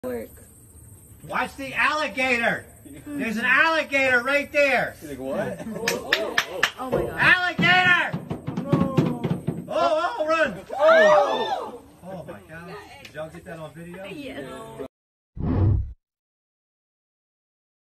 Work. Watch the alligator. There's an alligator right there. Like what? Oh my god. Alligator! Oh, run! Oh! Oh my God. Did y'all get that on video? Yes.